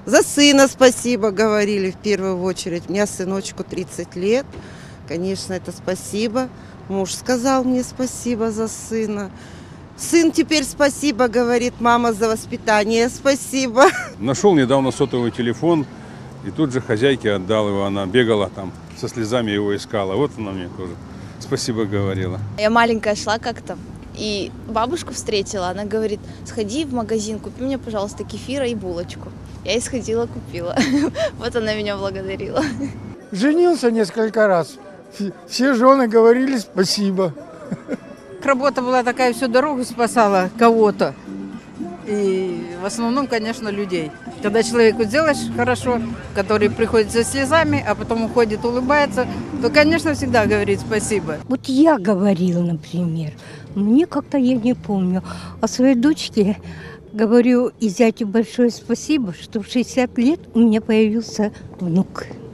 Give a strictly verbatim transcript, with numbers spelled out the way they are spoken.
За сына спасибо говорили в первую очередь. У меня сыночку тридцать лет. Конечно, это спасибо. Муж сказал мне спасибо за сына. Сын теперь спасибо говорит, мама за воспитание спасибо. Нашел недавно сотовый телефон, и тут же хозяйке отдал его. Она бегала там, со слезами его искала. Вот она мне тоже спасибо говорила. Я маленькая шла как-то, и бабушку встретила. Она говорит, сходи в магазин, купи мне, пожалуйста, кефира и булочку. Я и сходила, купила. Вот она меня благодарила. Женился несколько раз. Все жены говорили спасибо. Работа была такая, всю дорогу спасала кого-то. И в основном, конечно, людей. Когда человеку сделаешь хорошо, который приходит со слезами, а потом уходит, улыбается, то, конечно, всегда говорит спасибо. Вот я говорила, например, мне как-то я не помню, о своей дочке говорю и зятю большое спасибо, что в шестьдесят лет у меня появился внук.